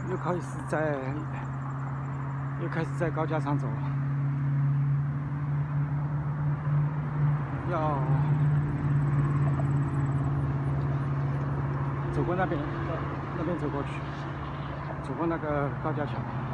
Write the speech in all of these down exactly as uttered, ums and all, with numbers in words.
又开始在又开始在高架上走，要走过那边，那边走过去，走过那个高架桥。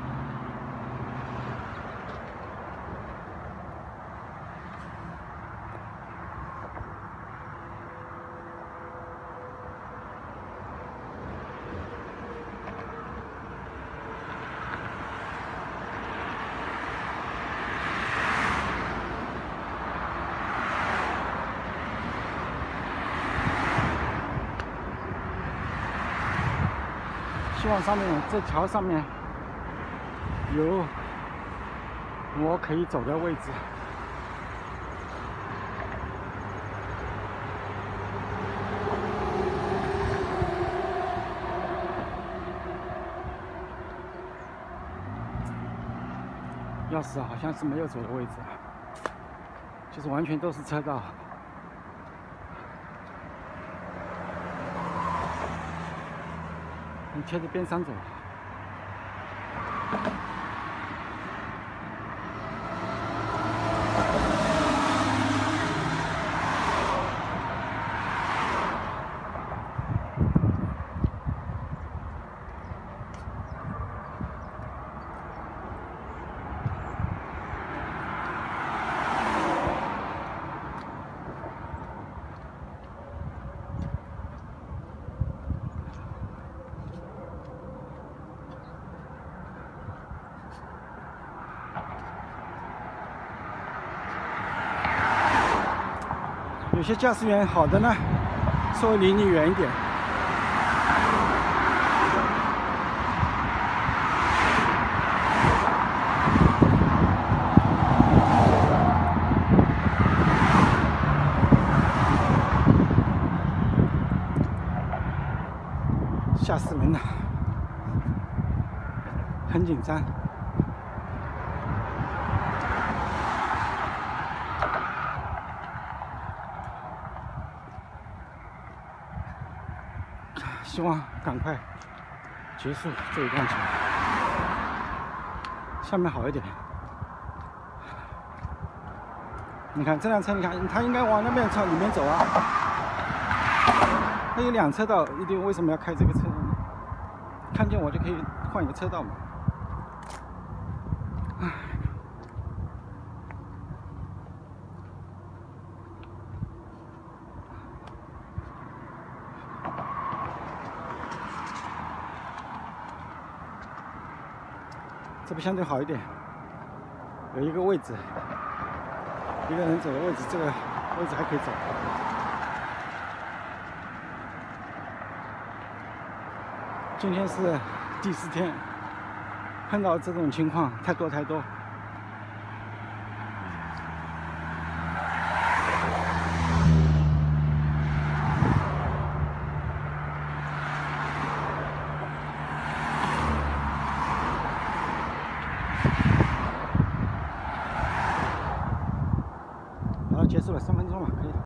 希望上面这桥上面有我可以走的位置。钥匙好像是没有走的位置，就是完全都是车道。 你贴着边上走。有些驾驶员好的呢，稍微离你远一点。吓死人了，很紧张。 希望赶快结束这一段桥，下面好一点。你看这辆车，你看它应该往那边朝里面走啊。它有两车道，一定为什么要开这个车道呢？看见我就可以换一个车道嘛。唉。 这边相对好一点，有一个位置，一个人走的位置，这个位置还可以走。今天是第四天，碰到这种情况太多太多。结束了，三分钟了，可以了。